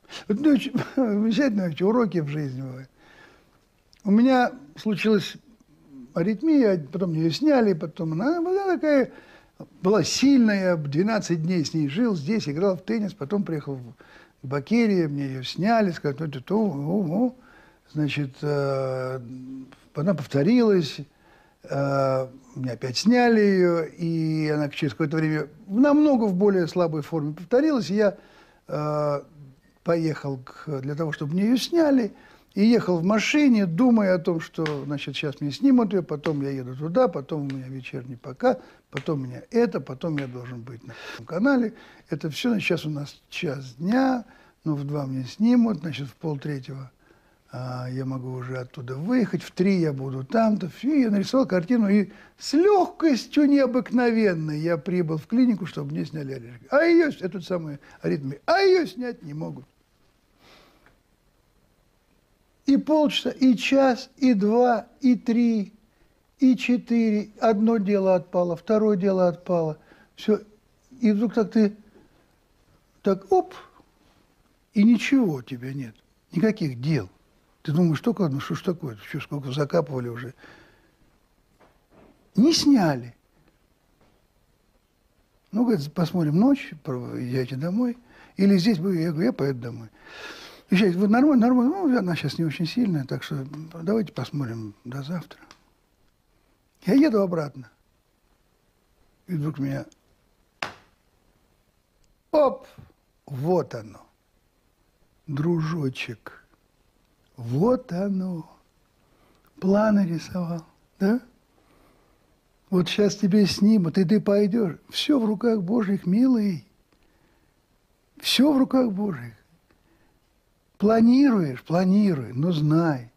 Ну, замечательные уроки в жизни бывают. У меня случилась аритмия, потом ее сняли, потом она была такая, была сильная, я 12 дней с ней жил, здесь играл в теннис, потом приехал в Бакерия, мне ее сняли, сказали, значит, она повторилась, мне опять сняли ее, и она через какое-то время намного в более слабой форме повторилась, и я поехал для того, чтобы мне ее сняли, и ехал в машине, думая о том, что, значит, сейчас мне снимут ее, потом я еду туда, потом у меня вечерний показ, потом у меня это, потом я должен быть на канале. Это все, значит, сейчас у нас час дня, ну, в 2 мне снимут, значит, в 2:30 я могу уже оттуда выехать, в 3 я буду там-то. И я нарисовал картину, и с легкостью необыкновенной я прибыл в клинику, чтобы мне сняли аллергию. А ее, эту самую аритмию, а ее снять не могут. И полчаса, и час, и 2, и 3, и 4. Одно дело отпало, второе дело отпало. Все. И вдруг так ты, так оп, и ничего у тебя нет. Никаких дел. Ты думаешь, только, ну что ж такое, что, сколько закапывали уже. Не сняли. Ну, говорит, посмотрим ночь, идете домой. Или здесь, я говорю, я поеду домой. Езжайте, вот нормально, ну, она сейчас не очень сильная, так что давайте посмотрим до завтра. Я еду обратно. И вдруг меня... Оп! Вот оно. Дружочек. Вот оно. Планы рисовал, да? Вот сейчас тебе снимут, и ты пойдешь. Все в руках Божьих, милый. Все в руках Божьих. Планируешь, планируй, но знай,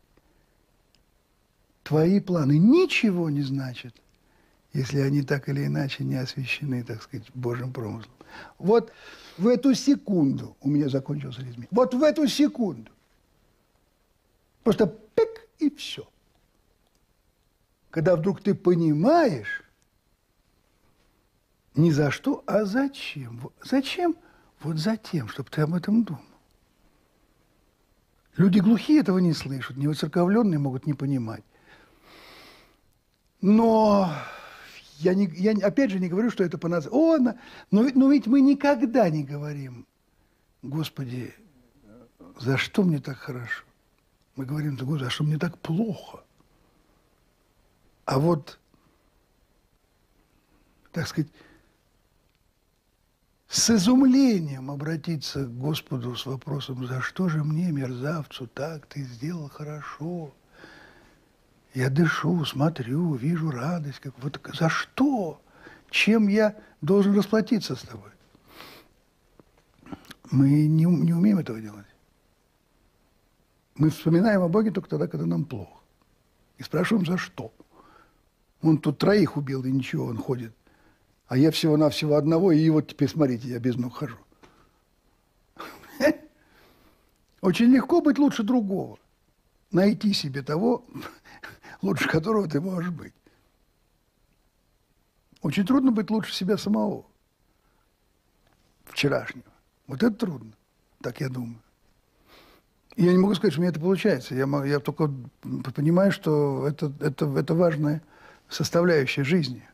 твои планы ничего не значат, если они так или иначе не освящены, так сказать, Божьим промыслом. Вот в эту секунду у меня закончился аритмия. Вот в эту секунду. Просто пик и все. Когда вдруг ты понимаешь, не за что, а зачем. Зачем? Вот за тем, чтобы ты об этом думал. Люди глухие этого не слышат, невоцерковленные могут не понимать. Но я опять же не говорю, что это по нас. Но ведь мы никогда не говорим, Господи, за что мне так хорошо? Мы говорим, Господи, за что мне так плохо? А вот, так сказать, с изумлением обратиться к Господу с вопросом, за что же мне, мерзавцу, так ты сделал хорошо? Я дышу, смотрю, вижу радость. Вот за что? Чем я должен расплатиться с тобой? Мы не умеем этого делать. Мы вспоминаем о Боге только тогда, когда нам плохо. И спрашиваем, за что? Он тут 3 убил, и ничего, он ходит. А я всего-навсего одного, и вот теперь, смотрите, я без ног хожу. Очень легко быть лучше другого. Найти себе того, лучше которого ты можешь быть. Очень трудно быть лучше себя самого. Вчерашнего. Вот это трудно, так я думаю. И я не могу сказать, что у меня это получается. Я только понимаю, что это важная составляющая жизни.